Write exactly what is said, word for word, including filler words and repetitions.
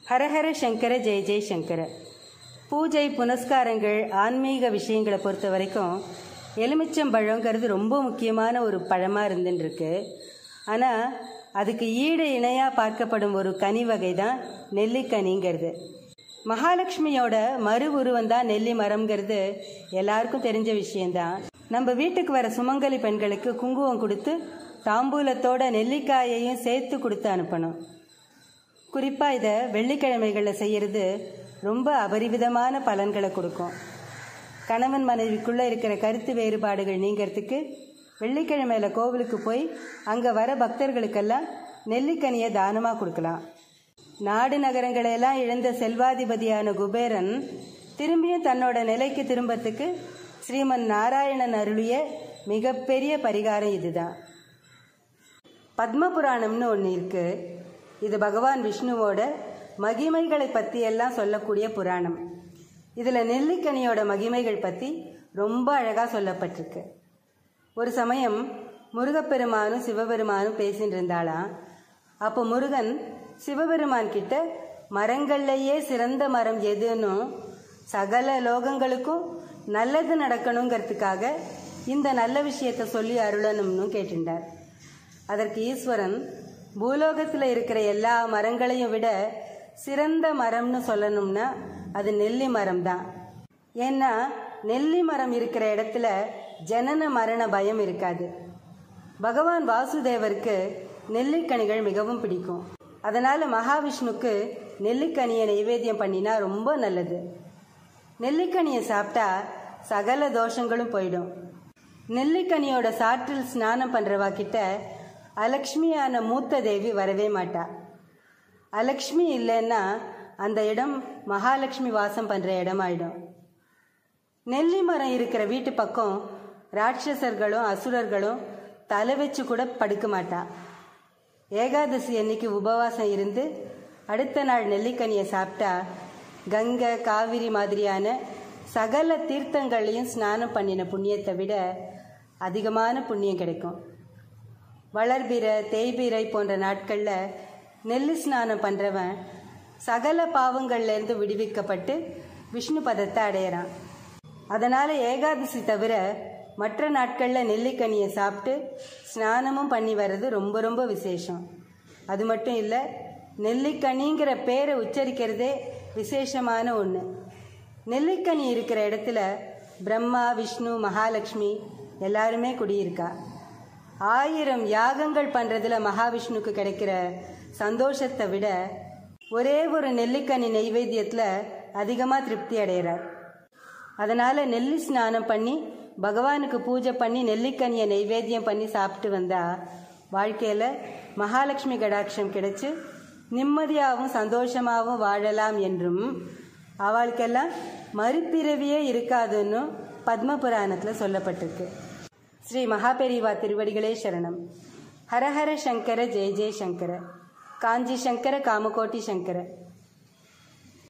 ஹரஹர சங்கர ஜெய ஜெய சங்கர. பூஜை புனஸ்காரங்கள் ஆன்மீக விஷயங்களை பொறுத்த வரைக்கும் எலுமிச்சம்பழங்கிறது ரொம்ப முக்கியமான ஒரு பழமாக இருந்துருக்கு. ஆனால் அதுக்கு ஈடு இணையாக பார்க்கப்படும் ஒரு கனி வகை தான் நெல்லிக்கனிங்கிறது. மகாலட்சுமியோட மறு உருவம் தான் நெல்லி மரம்ங்கிறது எல்லாருக்கும் தெரிஞ்ச விஷயந்தான். நம்ம வீட்டுக்கு வர சுமங்கலி பெண்களுக்கு குங்குமம் கொடுத்து தாம்பூலத்தோட நெல்லிக்காயையும் சேர்த்து கொடுத்து அனுப்பணும். குறிப்பாக இதை வெள்ளிக்கிழமைகளில் செய்கிறது ரொம்ப அபரிவிதமான பலன்களை கொடுக்கும். கணவன் மனைவிக்குள்ளே இருக்கிற கருத்து வேறுபாடுகள் நீங்கிறதுக்கு வெள்ளிக்கிழமையில் கோவிலுக்கு போய் அங்கே வர பக்தர்களுக்கெல்லாம் நெல்லிக்கனியை தானமாக கொடுக்கலாம். நாடு நகரங்களையெல்லாம் இழந்த செல்வாதிபதியான குபேரன் திரும்பியும் தன்னோட நிலைக்கு திரும்பத்துக்கு ஸ்ரீமன் நாராயணன் அருளிய மிகப்பெரிய பரிகாரம் இதுதான். பத்ம புராணம்னு ஒன்று இருக்கு. இது பகவான் விஷ்ணுவோட மகிமைகளை பற்றி எல்லாம் சொல்லக்கூடிய புராணம். இதில் நெல்லிக்கனியோட மகிமைகள் பற்றி ரொம்ப அழகாக சொல்லப்பட்டிருக்கு. ஒரு சமயம் முருகப்பெருமானும் சிவபெருமானும் பேசிட்டு இருந்தாளாம். அப்போ முருகன் சிவபெருமான் கிட்ட மரங்கள்லேயே சிறந்த மரம் எதுன்னு சகல லோகங்களுக்கும் நல்லது நடக்கணுங்கிறதுக்காக இந்த நல்ல விஷயத்தை சொல்லி அருளணும்னு கேட்டுட்டார். அதற்கு ஈஸ்வரன் பூலோகத்தில் இருக்கிற எல்லா மரங்களையும் விட சிறந்த மரம்னு சொல்லணும்னா அது நெல்லி மரம் தான். ஏன்னா நெல்லி மரம் இருக்கிற இடத்துல ஜனன மரண பயம் இருக்காது. பகவான் வாசுதேவருக்கு நெல்லிக்கனிகள் மிகவும் பிடிக்கும். அதனால் மகாவிஷ்ணுக்கு நெல்லிக்கனியை நைவேத்தியம் பண்ணினா ரொம்ப நல்லது. நெல்லிக்கனியை சாப்பிட்டா சகல தோஷங்களும் போயிடும். நெல்லிக்கனியோட சாற்றில் ஸ்நானம் பண்ணுறவா கிட்ட அலக்ஷ்மியான மூத்த தேவி வரவே மாட்டா. அலக்ஷ்மி இல்லைன்னா அந்த இடம் மகாலட்சுமி வாசம் பண்ணுற இடமாயிடும். நெல்லி மரம் இருக்கிற வீட்டு பக்கம் ராட்சசர்களும் அசுரர்களும் தலை வச்சு கூட படுக்க மாட்டா. ஏகாதசி அன்னைக்கு உபவாசம் இருந்து அடுத்த நாள் நெல்லிக்கனியை சாப்பிட்டா கங்கை காவிரி மாதிரியான சகல தீர்த்தங்களையும் ஸ்நானம் பண்ணின புண்ணியத்தை விட அதிகமான புண்ணியம் கிடைக்கும். வளர்பிறை தேய்பிறை போன்ற நாட்களில் நெல்லி ஸ்நானம் பண்ணுறவன் சகல பாவங்கள்லேருந்து விடுவிக்கப்பட்டு விஷ்ணு பதத்தை அடையிறான். அதனால் ஏகாதசி தவிர மற்ற நாட்களில் நெல்லிக்கனியை சாப்பிட்டு ஸ்நானமும் பண்ணி வர்றது ரொம்ப ரொம்ப விசேஷம். அது மட்டும் இல்லை, நெல்லிக்கனிங்கிற பேரை உச்சரிக்கிறதே விசேஷமான ஒன்று. நெல்லிக்கனி இருக்கிற இடத்துல பிரம்மா விஷ்ணு மகாலட்சுமி எல்லாருமே குடியிருக்கா. ஆயிரம் யாகங்கள் பண்ணுறதுல மகாவிஷ்ணுக்கு கிடைக்கிற சந்தோஷத்தை விட ஒரே ஒரு நெல்லிக்கனி நெய்வேத்தியத்தில் அதிகமாக திருப்தி அடைகிறார். அதனால் நெல்லி ஸ்நானம் பண்ணி பகவானுக்கு பூஜை பண்ணி நெல்லிக்கனியை நைவேத்தியம் பண்ணி சாப்பிட்டு வந்தால் வாழ்க்கையில் மகாலட்சுமி கடாட்சம் கிடைச்சி நிம்மதியாகவும் சந்தோஷமாகவும் வாழலாம் என்றும் அவளுக்கெல்லாம் மறுபிறவியே இருக்காதுன்னு பத்ம புராணத்தில் சொல்லப்பட்டிருக்கு. ஸ்ரீ மகாபெரிவா திருவடிகளே சரணம். ஹரஹர சங்கர ஜெய ஜெய சங்கர. காஞ்சி சங்கர காமகோட்டி சங்கர.